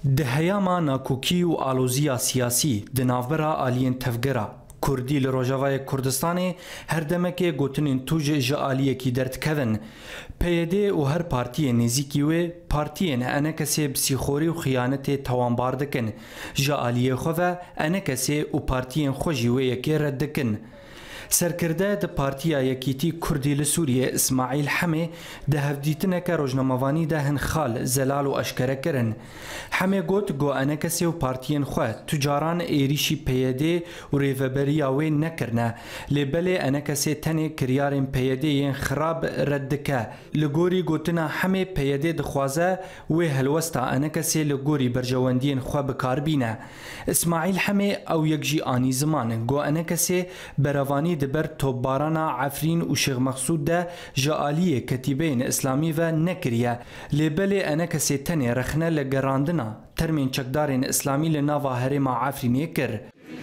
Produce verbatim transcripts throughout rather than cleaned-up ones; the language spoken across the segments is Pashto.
دهیاما ناکوکی و آلوزیا سیاسی دناوبرا آلین تفگرا کردی لروجاوای کردستان هر دمکه گوتنین توج جالیه کی درد کون پیده و هر پارتی نزیکی و پارتی نه کسی بسیخوری و خیانت توانبار دکن جالیه خواه نه کسی و پارتی خوشی و یکی رد دکن سرکرده د پارتیا یکیتی کردی لسوریه اسماعیل حمه ده هفدیتنه که روزنامه‌وانی ده هن خال زلال و اشکره کرن حمه گوت گو انه کسی و پارتین خواه تجاران ایریشی پیده و ریوبریا وی نکرنه لبله انه کسی تنه کریارین پیده ین خراب ردکه لگوری گوتنا حمه پیده دخوازه و هلوستا انه کسی لگوری برجواندین خواه بکاربینه اسماعیل حمه او یکجی آنی زمان گو انه کسی بروانی دبر توبارانا عفرین و شیخ مقصود ده جالیه کتیبین اسلامی و نکریه لبله انا کسی تنی رخنه لگراندنا ترمین چکدارین اسلامی لناوا هرما عفرینیه کر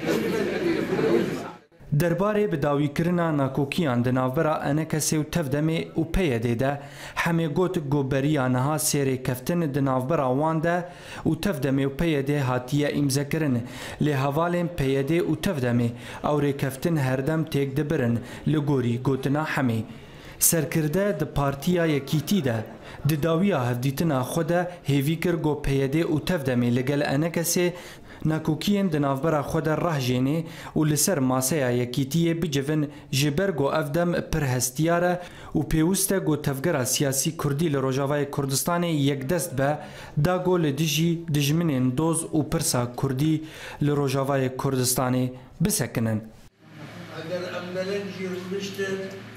درباره بداوی کرنا ناکوکیان دناورا انا کسی و تفدمه و پیده ده همه گوت گوبریا نها سیر کفتن دناورا وانده و تفدمه و پیده هاتیه امزه کرن لحوالین پیده و تفدمه او ری کفتن هردم تیک دبرن لگوری گوتنا همه سرکرده د پارتیا یکیتی ده د داویا هفدیتنا خوده هیوی کر گو پیده و تفدمه لگل انا کسی ناکوکیین دنافبرا خود راه جینه و لسر ماسیا یکیتیه بجون جبرگو افدم پرهستیاره و پیوسته گو تفگرا سیاسی کردی لروجاوای کردستان یک دست به دا گو لدیجی دجمنین دوز و پرسا کردی لروجاوای کردستان بسکنن. اگر امنلنجی رمشتن